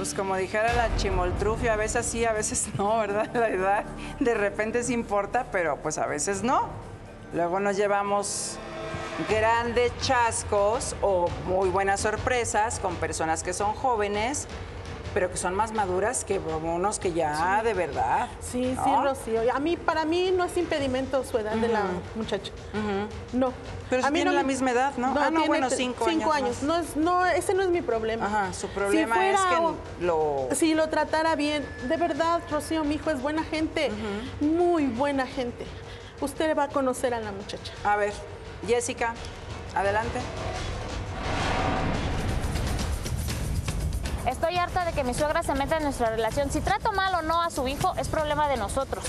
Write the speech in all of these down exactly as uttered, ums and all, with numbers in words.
pues como dijera la chimoltrufia, a veces sí, a veces no, ¿verdad? La edad de repente sí importa, pero pues a veces no. Luego nos llevamos grandes chascos o muy buenas sorpresas con personas que son jóvenes, pero que son más maduras que unos que ya Sí. de verdad. Sí, ¿no? sí, Rocío. A mí, para mí no es impedimento su edad de la muchacha. No. Pero si a mí tienen no la me- misma edad, ¿no? Ah, no, tiene bueno, te- cinco cinco años años. No, es, no, ese no es mi problema. Ajá, su problema fuera es que o- lo... Si lo tratara bien, de verdad, Rocío, mi hijo es buena gente, muy buena gente. Usted va a conocer a la muchacha. A ver, Jessica, adelante. Estoy harta de que mi suegra se meta en nuestra relación. Si trato mal o no a su hijo, es problema de nosotros.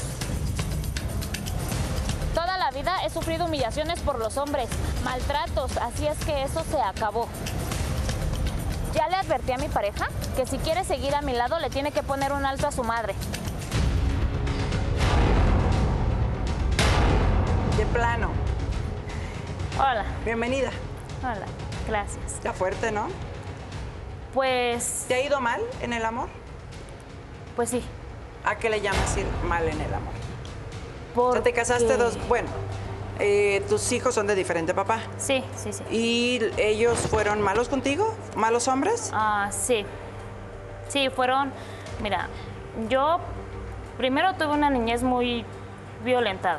Toda la vida he sufrido humillaciones por los hombres, maltratos, así es que eso se acabó. Ya le advertí a mi pareja que si quiere seguir a mi lado le tiene que poner un alto a su madre. De plano. Hola, Bienvenida. hola, gracias. Está fuerte, ¿no? Pues, ¿Te ha ido mal en el amor? pues sí. ¿A qué le llamas ir mal en el amor? O Porque... sea, te casaste dos... Bueno, eh, tus hijos son de diferente papá. Sí, sí, sí. ¿Y ellos fueron malos contigo? ¿Malos hombres? Ah, sí. Sí, fueron... Mira, yo primero tuve una niñez muy violentada.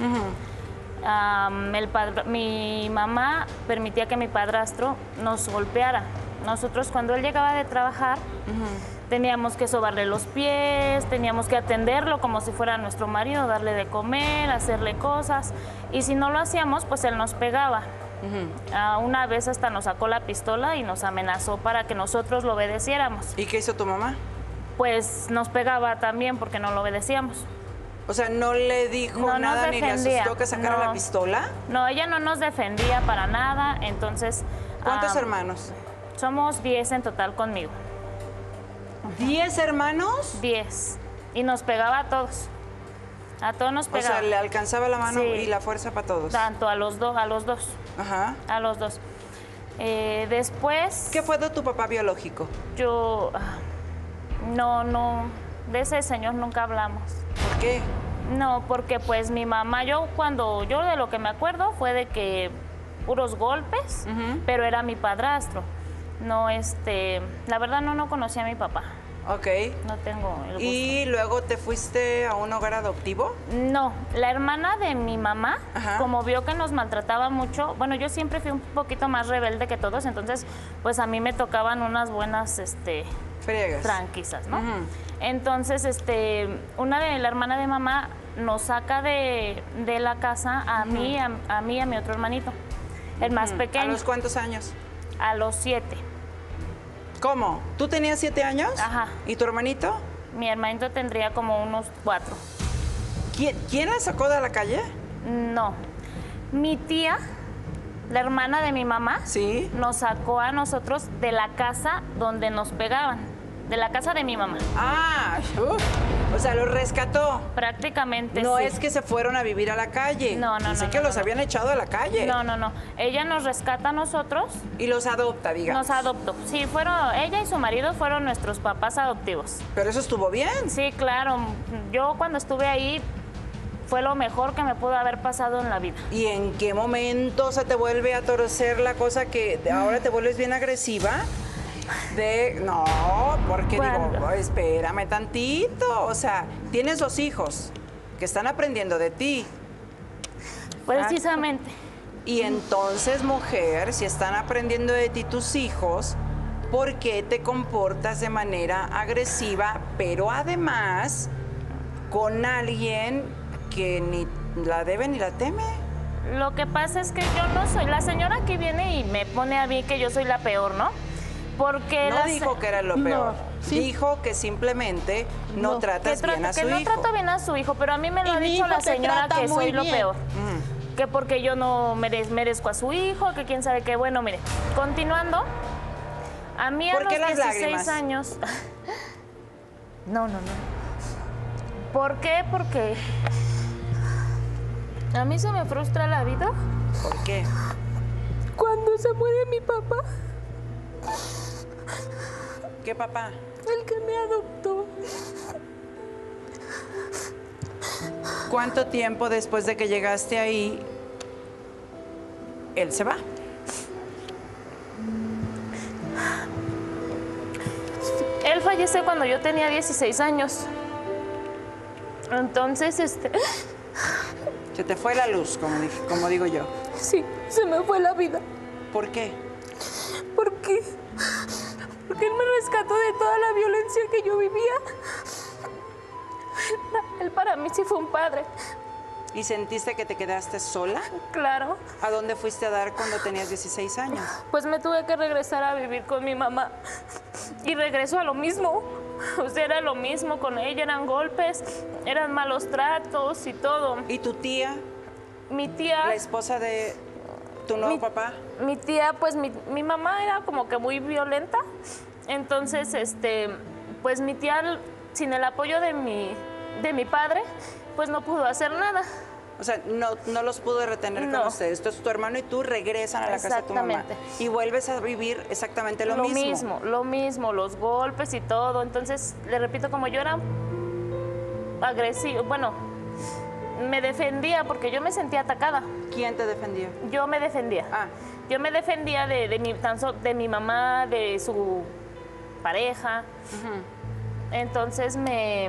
Am, el padr- mi mamá permitía que mi padrastro nos golpeara. Nosotros cuando él llegaba de trabajar teníamos que sobarle los pies, teníamos que atenderlo como si fuera nuestro marido, darle de comer, hacerle cosas. Y si no lo hacíamos, pues él nos pegaba. Ah, una vez hasta nos sacó la pistola y nos amenazó para que nosotros lo obedeciéramos. ¿Y qué hizo tu mamá? Pues nos pegaba también porque no lo obedecíamos. O sea, ¿no le dijo No nos nada ni le defendía, asustó que sacara no. la pistola? No, ella no nos defendía para nada, entonces... ¿Cuántos ah, hermanos? Somos diez en total conmigo. ¿Diez hermanos? Diez. Y nos pegaba a todos. A todos nos O pegaba. sea, le alcanzaba la mano Sí. y la fuerza para todos. Tanto a los dos, a los dos. Ajá. A los dos. Eh, después... ¿Qué fue de tu papá biológico? Yo... ah, No, no... De ese señor nunca hablamos. ¿Por qué? No, porque pues mi mamá, yo cuando... Yo de lo que me acuerdo fue de que puros golpes, pero era mi padrastro. No, este... La verdad no, no conocía a mi papá. Ok. No tengo el gusto. ¿Y luego te fuiste a un hogar adoptivo? No, la hermana de mi mamá, Ajá. como vio que nos maltrataba mucho, bueno, yo siempre fui un poquito más rebelde que todos, entonces, pues a mí me tocaban unas buenas, este, Friegas. tranquisas, ¿no? Ujú. Entonces, este, una de la hermana de mamá nos saca de, de la casa a mí, a, a mí y a mi otro hermanito, el más ¿A pequeño, los cuántos años? a los siete. ¿Cómo? ¿Tú tenías siete años? Ajá. ¿Y tu hermanito? Mi hermanito tendría como unos cuatro. ¿Quién, quién la sacó de la calle? No, mi tía, la hermana de mi mamá, Sí. nos sacó a nosotros de la casa donde nos pegaban, de la casa de mi mamá, Ah, uf. O sea, los rescató. prácticamente. No sí. es que se fueron a vivir a la calle. No, no, Pensé no, que no, los no. habían echado a la calle. No, no, no. Ella nos rescata a nosotros, Y los adopta, digamos. nos adoptó. Sí, fueron, ella y su marido fueron nuestros papás adoptivos. Pero eso estuvo bien. Sí, claro. Yo cuando estuve ahí fue lo mejor que me pudo haber pasado en la vida. ¿Y en qué momento se te vuelve a torcer la cosa que de ahora te vuelves bien agresiva? De, no, porque digo, ¿Cuándo? espérame tantito. O sea, tienes dos hijos que están aprendiendo de ti. Precisamente. Y entonces, mujer, si están aprendiendo de ti tus hijos, ¿por qué te comportas de manera agresiva, pero además con alguien que ni la debe ni la teme? Lo que pasa es que yo no soy, la señora aquí viene y me pone a mí que yo soy la peor, ¿no? Porque No la dijo se- que era lo No, peor. sí. Dijo que simplemente no, No. tratas que, tra- bien a que su no hijo. trato bien a su hijo, pero a mí me lo Y ha mi dicho hijo la te señora trata que muy soy lo bien. peor. Mm. Que porque yo no merez- merezco a su hijo, que quién sabe qué. Bueno, mire, continuando, a mí a ¿Por los qué las dieciséis lágrimas? años... No, no, no. ¿Por qué? Porque a mí se me frustra la vida ¿Por qué? cuando se muere mi papá. ¿Qué papá? El que me adoptó. ¿Cuánto tiempo después de que llegaste ahí, él se va? Él fallece cuando yo tenía dieciséis años. Entonces, este... Se te fue la luz, como, dije- como digo yo. Sí, se me fue la vida. ¿Por qué? ¿Por qué? Porque él me rescató de toda la violencia que yo vivía. Él para mí sí fue un padre. ¿Y sentiste que te quedaste sola? Claro. ¿A dónde fuiste a dar cuando tenías dieciséis años? Pues me tuve que regresar a vivir con mi mamá. Y regreso a lo mismo. O sea, era lo mismo con ella. Eran golpes, eran malos tratos y todo. ¿Y tu tía, Mi tía... la esposa de tu nuevo mi, papá? Mi tía, pues mi, mi mamá era como que muy violenta. Entonces, este, pues mi tía, sin el apoyo de mi, de mi padre, pues no pudo hacer nada. O sea, no, no los pudo retener con No. ustedes. Entonces tu hermano y tú regresan a la casa de tu mamá. Exactamente. Y vuelves a vivir exactamente lo, Lo mismo. mismo, lo mismo, los golpes y todo. Entonces, le repito, como yo era agresivo, bueno, me defendía porque yo me sentía atacada. ¿Quién te defendió? Yo me defendía. Ah. Yo me defendía de, de, mi, tan so- de mi mamá, de su pareja. Entonces me,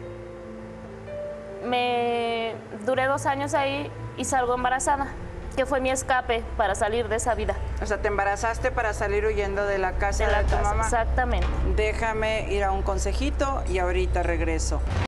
me duré dos años ahí y salgo embarazada, que fue mi escape para salir de esa vida. O sea, te embarazaste para salir huyendo de la casa De de, la tu casa, mamá. exactamente. Déjame ir a un consejito y ahorita regreso.